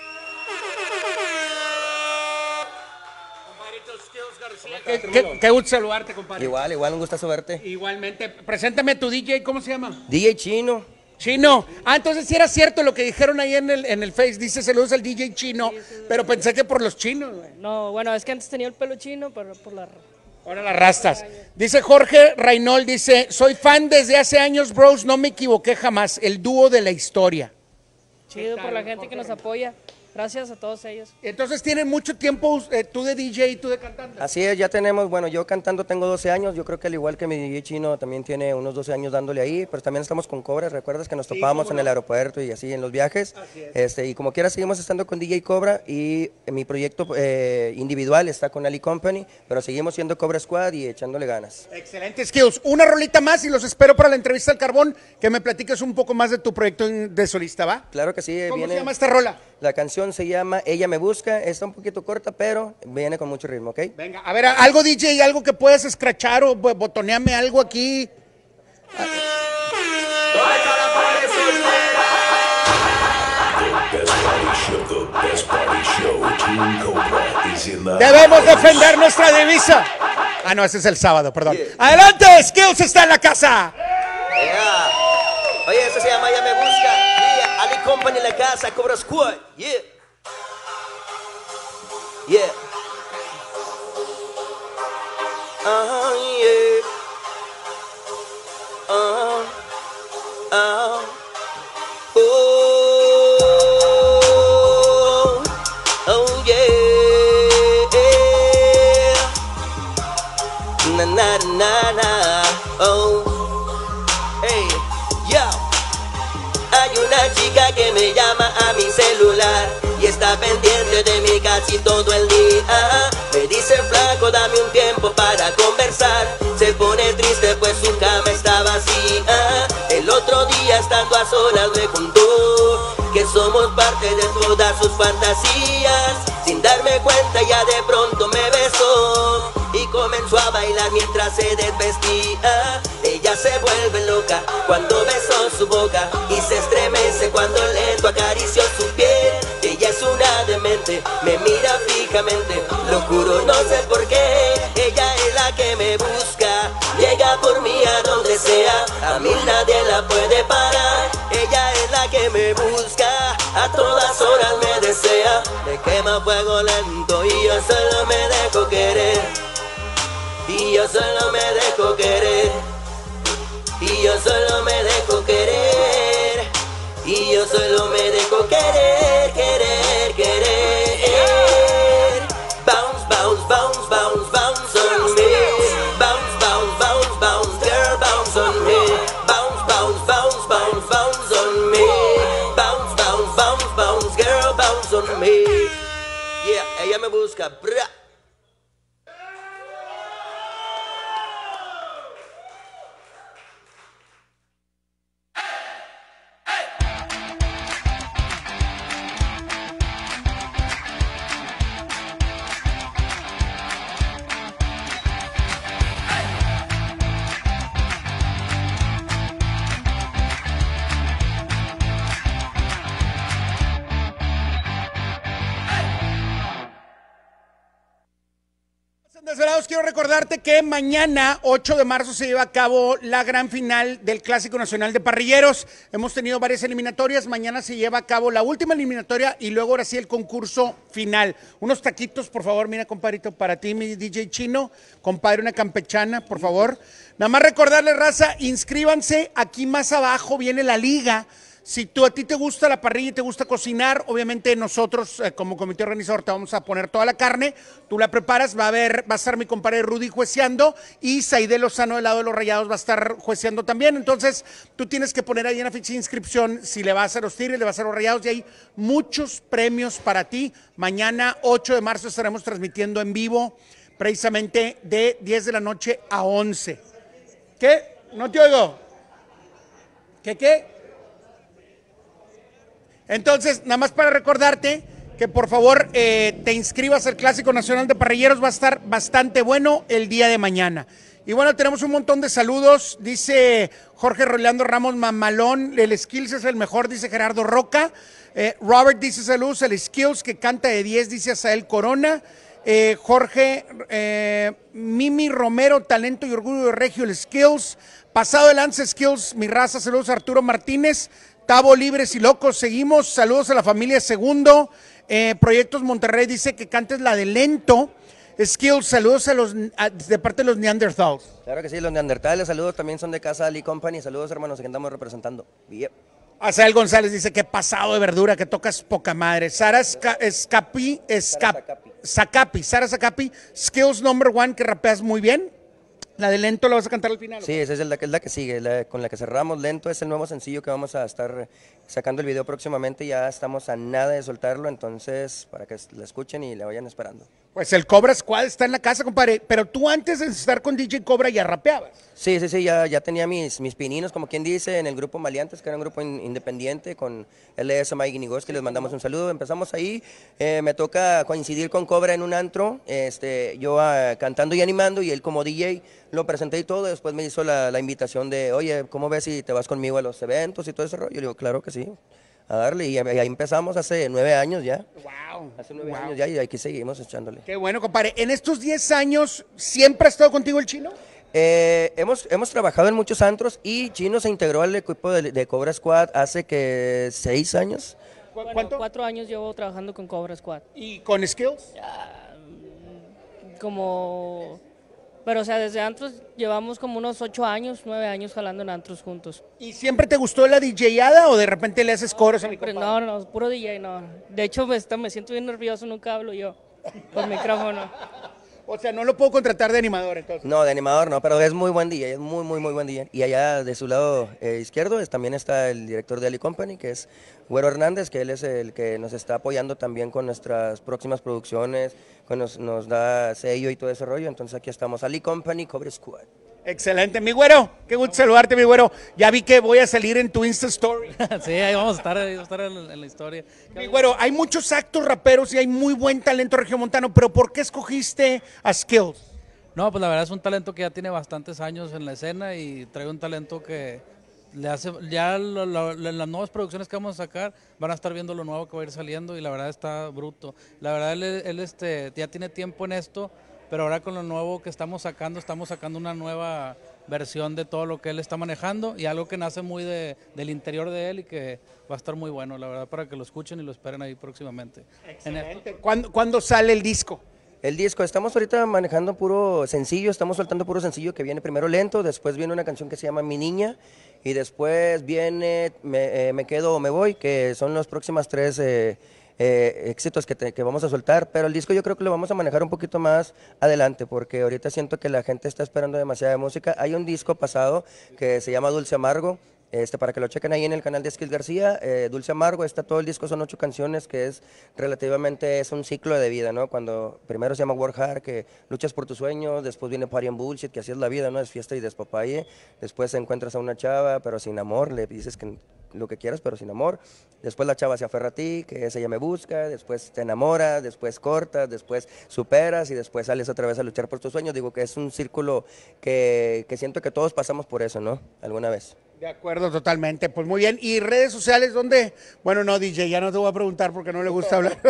Qué gusto saludarte, compadre. Igual, un gustazo verte. Igualmente. Preséntame a tu DJ, ¿cómo se llama? DJ Chino. Chino. Ah, entonces sí era cierto lo que dijeron ahí en el Face. Dice saludos al DJ Chino, pero pensé que por los chinos, güey. No, bueno, es que antes tenía el pelo chino, pero por la... Ahora las rastas. Dice Jorge Reynold, dice, soy fan desde hace años, bros, no me equivoqué jamás. El dúo de la historia. Chido por la gente que nos apoya. Gracias a todos ellos. Entonces tienen mucho tiempo tú de DJ y tú de cantante. Así es, ya tenemos, bueno, yo cantando tengo 12 años, yo creo que al igual que mi DJ Chino también tiene unos 12 años dándole ahí, pero también estamos con Cobra, ¿recuerdas que nos topábamos en el aeropuerto y así en los viajes? Y como quiera seguimos estando con DJ Cobra y mi proyecto individual está con Ali Company, pero seguimos siendo Cobra Squad y echándole ganas. Excelente, Skills. Una rolita más y los espero para la entrevista al Carbón, que me platiques un poco más de tu proyecto de solista, ¿va? Claro que sí. ¿Cómo se llama esta rola? La canción se llama Ella me busca, está un poquito corta, pero viene con mucho ritmo, ¿ok? Venga, a ver, algo DJ, algo que puedas escrachar o botoneame algo aquí. Debemos defender nuestra divisa. Ah, no, ese es el sábado, perdón. Yeah. Adelante, Skills está en la casa. Yeah. Oye, eso se llama Ella me busca. Yeah. Ali Company en la casa, Cobra Squad. Yeah. Yeah. Yeah. Oh yeah. Na na na na. Oh. Hey, yo. Hay una chica que me llama a mi celular y está pendiente de mí casi todo el día. Me dice flaco, dame un tiempo para conversar. Se pone triste pues su cama está vacía. El otro día estando a solas me contó que somos parte de todas sus fantasías. Sin darme cuenta ya de pronto me besó y comenzó a bailar mientras se desvestía. Ella se vuelve loca cuando besó su boca y se estremece cuando lento acarició su piel. Ella es una demente, me mira fijamente, lo juro no sé por qué. Ella es la que me busca, llega por mí a donde sea, a mí nadie la puede parar. Ella es la que me busca, a todas horas me desea, me quema fuego lento y yo solo me dejo querer. Y yo solo me dejo querer. Y yo solo me dejo querer. Y yo solo me dejo querer, querer, querer. Bounce, bounce, bounce, bounce, bounce on me. Bounce, bounce, bounce, bounce, girl, bounce on me. Bounce, bounce, bounce, bounce, bounce on me. Bounce, bounce, bounce, bounce, girl, bounce on me. Yeah, ella me busca, bra. Desvelados, quiero recordarte que mañana, 8 de marzo, se lleva a cabo la gran final del Clásico Nacional de Parrilleros. Hemos tenido varias eliminatorias, mañana se lleva a cabo la última eliminatoria y luego ahora sí el concurso final. Unos taquitos, por favor, mira, compadrito, para ti, mi DJ Chino. Compadre, una campechana, por favor. Nada más recordarles, raza, inscríbanse, aquí más abajo viene la liga. Si a ti te gusta la parrilla y te gusta cocinar, obviamente nosotros como comité organizador te vamos a poner toda la carne, tú la preparas, va a estar mi compadre Rudy jueceando y Saide Lozano del lado de los Rayados va a estar jueceando también. Entonces tú tienes que poner ahí en la ficha de inscripción si le vas a los Tigres, le vas a los Rayados y hay muchos premios para ti. Mañana 8 de marzo estaremos transmitiendo en vivo precisamente de 10 de la noche a 11. ¿Qué? No te oigo. ¿Qué? Entonces, nada más para recordarte que por favor te inscribas al Clásico Nacional de Parrilleros, va a estar bastante bueno el día de mañana. Y bueno, tenemos un montón de saludos, dice Jorge Rolando Ramos Mamalón, el Skills es el mejor, dice Gerardo Roca. Robert dice saludos, el Skills que canta de 10, dice Asael Corona. Jorge Mimi Romero, talento y orgullo de Regio, el Skills. Pasado de Lance Skills, mi raza, saludos a Arturo Martínez. Tavo Libres y Locos, seguimos, saludos a la familia Segundo, Proyectos Monterrey dice que cantes la de Lento, Skills, saludos de parte de los Neanderthals. Claro que sí, los Neandertales, saludos, también son de casa Ali Company, saludos hermanos, aquí andamos representando. Yep. Asael González dice que pasado de verdura, que tocas poca madre. Sara Zacapi, Skills number 1, que rapeas muy bien. La de Lento la vas a cantar al final. Sí, esa es la que sigue, con la que cerramos. Lento es el nuevo sencillo que vamos a estar sacando el video próximamente. Ya estamos a nada de soltarlo, entonces para que la escuchen y la vayan esperando. Pues el Cobra Squad está en la casa, compadre. Pero tú antes de estar con DJ Cobra ya rapeabas. Sí, ya tenía mis pininos, como quien dice, en el grupo Maleantes, que era un grupo independiente, con LS Mike y Nigos, que les mandamos un saludo. Empezamos ahí, me toca coincidir con Cobra en un antro, yo cantando y animando, y él como DJ lo presenté y todo. Después me hizo la invitación de, oye, ¿cómo ves si te vas conmigo a los eventos y todo ese rollo? Yo le digo, claro que sí, a darle, y ahí empezamos hace 9 años ya. Wow. Hace 9 años ya, y aquí seguimos echándole. Qué bueno, compadre. En estos 10 años, ¿siempre ha estado contigo el Chino? Hemos trabajado en muchos antros y Chino se integró al equipo de Cobra Squad hace que 6 años. Bueno, 4 años llevo trabajando con Cobra Squad. ¿Y con Skills? Pero o sea, desde antros llevamos como unos 8 años, 9 años jalando en antros juntos. ¿Y siempre te gustó la DJada o de repente le haces coros a mi compadre? No, puro DJ, no. De hecho, me siento bien nervioso, nunca hablo yo por micrófono. O sea, no lo puedo contratar de animador, entonces. No, de animador no, pero es muy buen DJ, es muy buen DJ. Y allá de su lado izquierdo también está el director de Ali Company, que es Güero Hernández, que él es el que nos está apoyando también con nuestras próximas producciones, nos da sello y todo ese rollo. Entonces aquí estamos, Ali Company, Cobra Squad. Excelente, mi güero, qué gusto saludarte, mi güero. Ya vi que voy a salir en tu Insta Story. Sí, ahí vamos a estar en la historia. Mi güero, hay muchos actos raperos y hay muy buen talento regiomontano, pero ¿por qué escogiste a Skills? No, pues la verdad es un talento que ya tiene bastantes años en la escena y trae un talento que le hace, ya las nuevas producciones que vamos a sacar van a estar viendo lo nuevo que va a ir saliendo y la verdad está bruto. La verdad él ya tiene tiempo en esto, pero ahora con lo nuevo que estamos sacando una nueva versión de todo lo que él está manejando y algo que nace muy del interior de él y que va a estar muy bueno, la verdad, para que lo escuchen y lo esperen ahí próximamente. Excelente. ¿Cuándo sale el disco? El disco, estamos ahorita manejando puro sencillo, estamos soltando puro sencillo que viene primero lento, después viene una canción que se llama Mi Niña y después viene Me Quedo o Me Voy, que son las próximas 3 éxitos que vamos a soltar, pero el disco yo creo que lo vamos a manejar un poquito más adelante, porque ahorita siento que la gente está esperando demasiada música. Hay un disco pasado que se llama Dulce Amargo, para que lo chequen ahí en el canal de Skills García, Dulce Amargo, está todo el disco, son 8 canciones, que es un ciclo de vida, ¿no? Cuando primero se llama Work Hard, que luchas por tus sueños, después viene Party and Bullshit, que así es la vida, ¿no? Es fiesta y despapalle, después encuentras a una chava, pero sin amor, le dices que lo que quieras, pero sin amor, después la chava se aferra a ti, que ella me busca, después te enamoras, después cortas, después superas y después sales otra vez a luchar por tus sueños. Digo que es un círculo que siento que todos pasamos por eso, ¿no? Alguna vez. De acuerdo, totalmente. Pues muy bien. ¿Y redes sociales dónde? Bueno, no, DJ, ya no te voy a preguntar porque no le gusta hablar.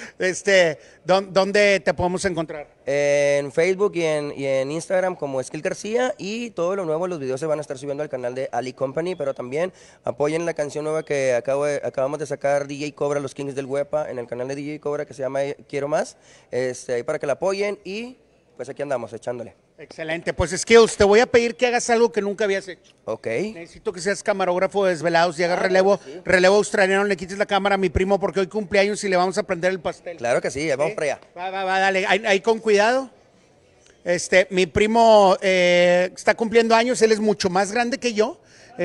¿Dónde te podemos encontrar? En Facebook y en Instagram como Skills García, y todo lo nuevo, los videos se van a estar subiendo al canal de Ali Company, pero también apoyen la canción nueva que acabamos de sacar, DJ Cobra, Los Kings del Huepa, en el canal de DJ Cobra, que se llama Quiero Más, ahí para que la apoyen, y pues aquí andamos echándole. Excelente, pues Skills, te voy a pedir que hagas algo que nunca habías hecho. Ok. Necesito que seas camarógrafo de Desvelados y hagas relevo australiano, le quites la cámara a mi primo porque hoy cumpleaños y le vamos a prender el pastel. Claro que sí, vamos para allá. Va, dale, ahí con cuidado. Mi primo está cumpliendo años, él es mucho más grande que yo.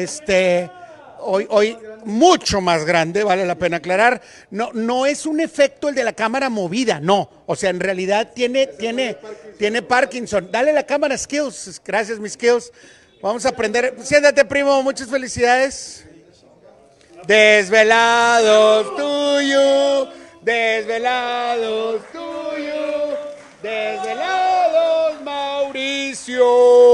Hoy mucho más grande, vale la pena aclarar. No es un efecto el de la cámara movida, no. O sea, en realidad tiene Parkinson. Dale la cámara, Skills. Gracias, mis Skills. Vamos a aprender. Siéntate, primo. Muchas felicidades. Desvelados tuyo. Desvelados tuyo. Desvelados Mauricio.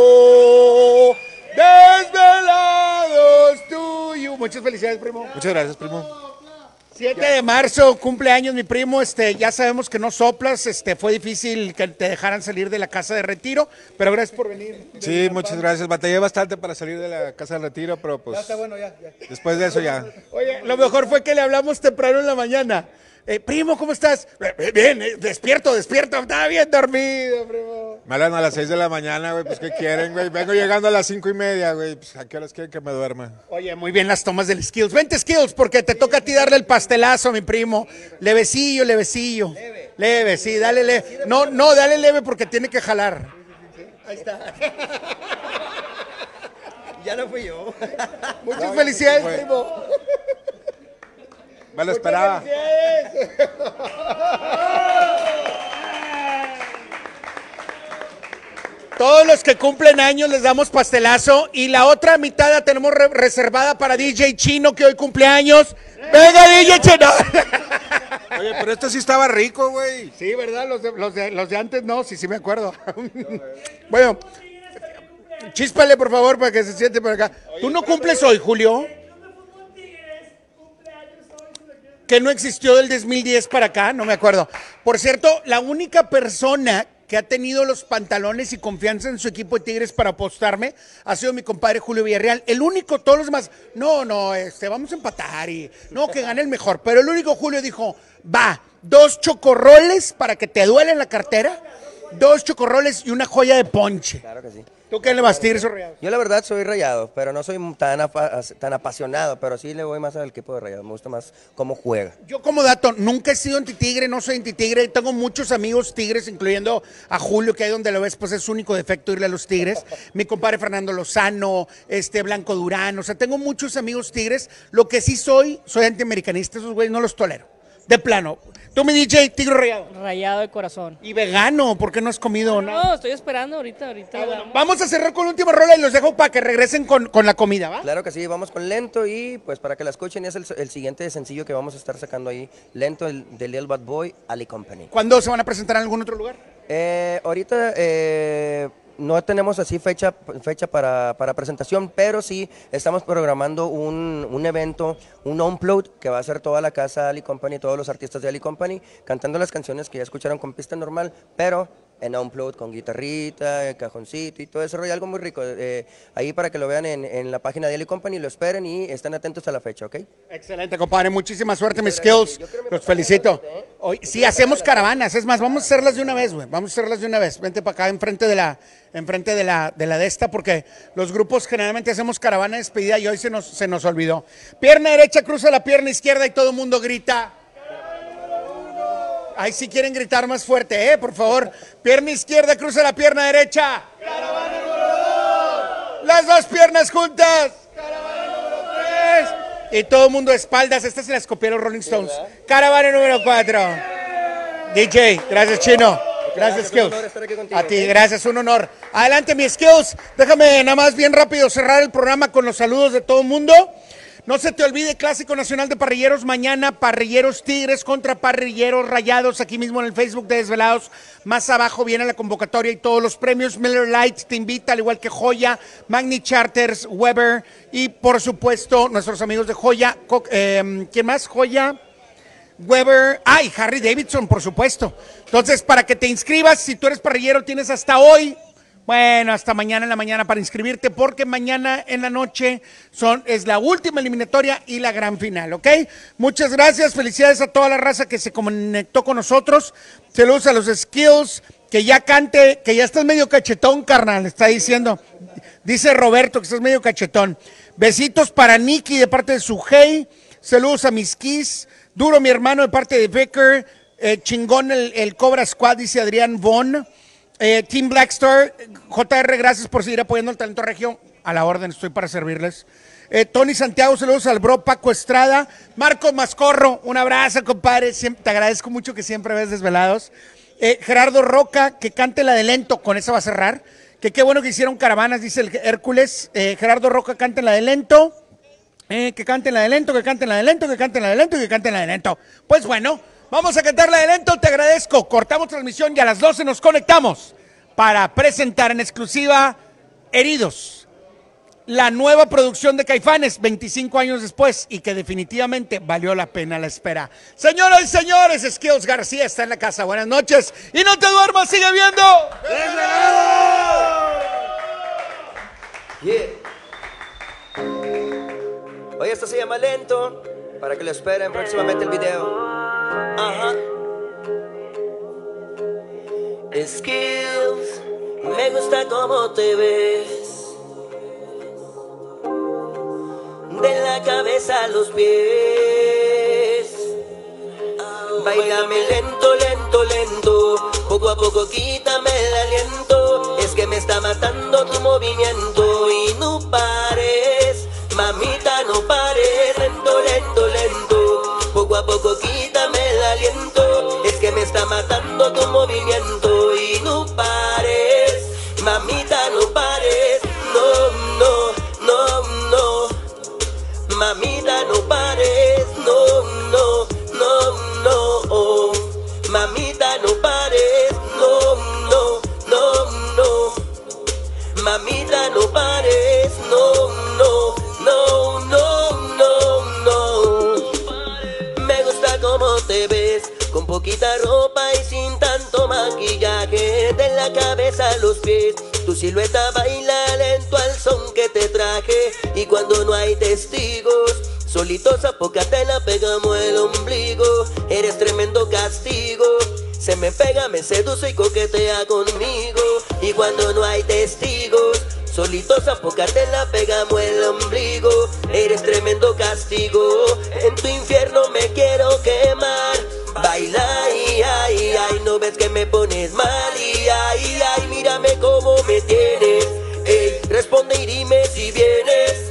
Desvelados tuyo. Muchas felicidades, primo. Muchas gracias, primo. 7 de marzo, cumpleaños mi primo, ya sabemos que no soplas, fue difícil que te dejaran salir de la casa de retiro, pero gracias por venir. Sí, muchas gracias, batallé bastante para salir de la casa de retiro, pero pues Ya está bueno, ya. después de eso ya. Oye, lo mejor fue que le hablamos temprano en la mañana. Primo, ¿cómo estás? Bien, despierto, estaba bien dormido, primo. Me hablan a las 6 de la mañana, güey, pues ¿qué quieren, güey? Vengo llegando a las 5:30, güey, pues ¿a qué horas quieren que me duerma? Oye, muy bien las tomas del Skills. Vente, Skills, porque te toca a ti darle el pastelazo, mi primo. Levecillo. Leve, sí, dale leve. No, dale leve porque tiene que jalar. Ahí está. Ya no fui yo. Muchas felicidades, primo. Me lo esperaba. Todos los que cumplen años les damos pastelazo y la otra mitad la tenemos reservada para DJ Chino que hoy cumple años. ¡Venga, DJ Chino! Oye, pero esto sí estaba rico, güey. Sí, ¿verdad? Los de antes no, sí me acuerdo. Bueno, chíspale por favor para que se siente por acá. ¿Tú no cumples hoy, Julio? Que no existió del 2010 para acá, no me acuerdo. Por cierto, la única persona que ha tenido los pantalones y confianza en su equipo de Tigres para apostarme ha sido mi compadre Julio Villarreal. El único, todos los demás, vamos a empatar y no, que gane el mejor. Pero el único Julio dijo, va, 2 chocorroles para que te duele la cartera, 2 chocorroles y una joya de ponche. Claro que sí. ¿Tú qué le vas a tirar, Rayados? Yo la verdad soy Rayado, pero no soy tan apasionado, pero sí le voy más al equipo de Rayado, me gusta más cómo juega. Yo como dato, nunca he sido antitigre, no soy antitigre, tengo muchos amigos tigres, incluyendo a Julio, que ahí donde lo ves, pues es su único defecto irle a los tigres. Mi compadre Fernando Lozano, Blanco Durán, o sea, tengo muchos amigos tigres. Lo que sí soy antiamericanista, esos güeyes no los tolero, de plano. Tú, mi DJ, tigre rayado. Rayado de corazón. Y vegano, ¿por qué no has comido nada? No, estoy esperando ahorita. Vamos a cerrar con la última rola y los dejo para que regresen con la comida, ¿va? Claro que sí, vamos con Lento y pues para que la escuchen es el siguiente sencillo que vamos a estar sacando ahí. Lento, de Lil Bad Boy, Ali Company. ¿Cuándo se van a presentar en algún otro lugar? Ahorita no tenemos así fecha para presentación, pero sí estamos programando un evento, un unplugged, que va a ser toda la casa Ali Company, todos los artistas de Ali Company, cantando las canciones que ya escucharon con pista normal, pero en unplugged con guitarrita, cajoncito y todo eso, algo muy rico. Ahí para que lo vean en la página de Ali Company, lo esperen y estén atentos a la fecha, ¿ok? Excelente, compadre, muchísima suerte, mis Skills. Los felicito. Hoy, sí, hacemos caravanas, es más, vamos a hacerlas de una vez, güey. Vamos a hacerlas de una vez. Vente para acá, enfrente de la de esta, porque los grupos generalmente hacemos caravana de despedida y hoy se nos olvidó. Pierna derecha cruza la pierna izquierda y todo el mundo grita. Ahí sí quieren gritar más fuerte, por favor. Pierna izquierda cruza la pierna derecha. Caravana número 2. Las dos piernas juntas. Caravana número 3. Y todo el mundo de espaldas. Estas se las copiaron los Rolling Stones. Caravana número 4. DJ, gracias, Chino. Gracias, Skills. A ti, gracias, un honor. Adelante, mi Skills. Déjame nada más bien rápido cerrar el programa con los saludos de todo el mundo. No se te olvide, Clásico Nacional de Parrilleros, mañana Parrilleros Tigres contra Parrilleros Rayados, aquí mismo en el Facebook de Desvelados. Más abajo viene la convocatoria y todos los premios. Miller Lite te invita, al igual que Joya, Magni Charters, Weber y por supuesto nuestros amigos de Joya. ¿Quién más? Joya, Weber, y Harry Davidson, por supuesto. Entonces, para que te inscribas, si tú eres parrillero, tienes hasta hoy. Bueno, hasta mañana en la mañana para inscribirte, porque mañana en la noche es la última eliminatoria y la gran final, ¿ok? Muchas gracias, felicidades a toda la raza que se conectó con nosotros. Saludos a los Skills, que ya cante, que ya estás medio cachetón, carnal, está diciendo. Dice Roberto que estás medio cachetón. Besitos para Nicky de parte de Sujei. Saludos a mis Kiss. Duro mi hermano de parte de Becker. Chingón el Cobra Squad, dice Adrián Von. Team Blackstar. JR, gracias por seguir apoyando el talento regio. A la orden, estoy para servirles. Tony Santiago, saludos al bro Paco Estrada. Marcos Mascorro, un abrazo, compadre. Te agradezco mucho que siempre ves desvelados. Gerardo Roca, que cante la de lento, con esa va a cerrar. Que qué bueno que hicieron caravanas, dice el Hércules. Gerardo Roca, cante la de lento. Que canten la de lento, que canten la de lento, que canten la de lento y que canten la de lento. Pues bueno, vamos a cantar la de lento, te agradezco. Cortamos transmisión y a las 12 nos conectamos para presentar en exclusiva Heridos. La nueva producción de Caifanes, 25 años después, y que definitivamente valió la pena la espera. Señoras y señores, Skills García está en la casa. Buenas noches. Y no te duermas, sigue viendo. Yeah. Oye, esto se llama Lento, para que lo esperen próximamente el video. Ajá. Skills, me gusta cómo te ves. De la cabeza a los pies. Báilame lento, lento, lento. Poco a poco quítame el aliento. Es que me está matando tu movimiento. Y no pares, mamita, no pares. Lento, lento, lento. Poco a poco quítame el aliento. Es que me está matando tu movimiento. Y no pares, mamita, no pares. No, no, no, no. Mamita, no pares, no, no, no, no, oh. Mamita, no pares, no, no, no, no. Mamita, no pares, no, no, no, no, no, no. Me gusta cómo te ves, con poquita ropa y sin tanto maquillaje. De la cabeza a los pies, tu silueta baila lento al son que te traje. Y cuando no hay testigos, solitos a poca tela pegamos el ombligo. Eres tremendo castigo. Se me pega, me seduce y coquetea conmigo. Y cuando no hay testigos, solitos a poca tela pegamos el ombligo. Eres tremendo castigo. En tu infierno me quiero quemar. Baila, ay, ay, ay, no ves que me pones mal. Y ay, ay, mírame cómo me tienes. Ey, responde y dime si vienes.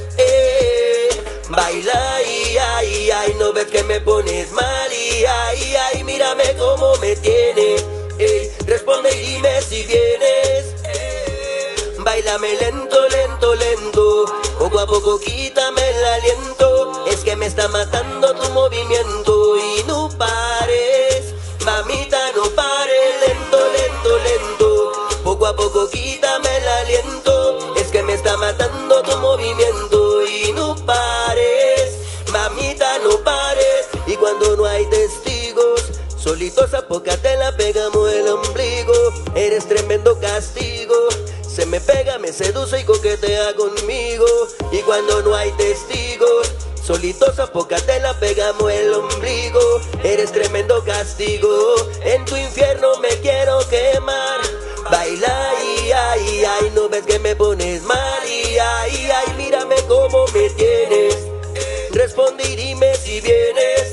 Baila, ay, ay, ay, no ves que me pones mal. Y ay, ay, mírame cómo me tienes. Ey, responde y dime si vienes. Báilame lento, lento, lento. Poco a poco quítame el aliento. Es que me está matando tu movimiento. Y no pares, mamita, no pares. Lento, lento, lento. Poco a poco quítame el aliento. Es que me está matando tu movimiento. Y no pares, mamita, no pares. Y cuando no hay testigos, solitos a poca tela pegamos el ombligo. Eres tremendo castigo. Se me pega, me seduce y coquetea conmigo. Y cuando no hay testigos, solitos a poca tela pegamos el ombligo. Eres tremendo castigo. En tu infierno me quiero quemar. Baila, ay, ay, ay, no ves que me pones mal. Y ay, ay, mírame cómo me tienes. Responde y dime si vienes.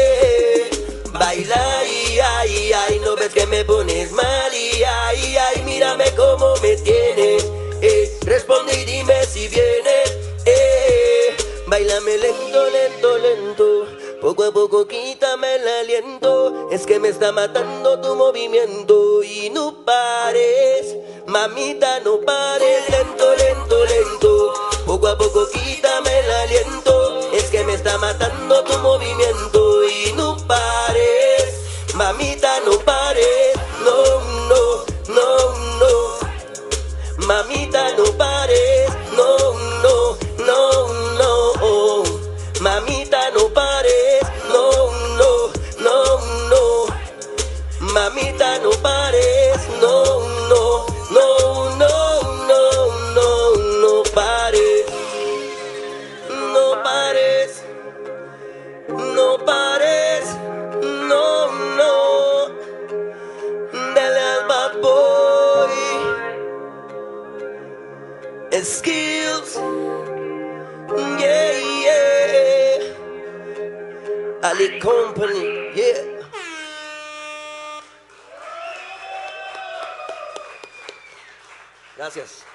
Baila, ay, ay, ay, no ves que me pones mal. Y ay, ay, mírame cómo me tienes. Responde y dime si vienes. Báilame lento, lento, lento. Poco a poco quítame el aliento. Es que me está matando tu movimiento. Y no pares, mamita, no pares. Lento, lento, lento. Poco a poco quítame el aliento. Es que me está matando tu movimiento. Y no pares, mamita, no pares. No, no, no, no. Mamita, no pares. No, no, no, no, oh. Mamita, no pares. No, no, no, no. Mamita, no pares. No, no, no, no, no, no, no pares. Cali Company, yeah. Gracias.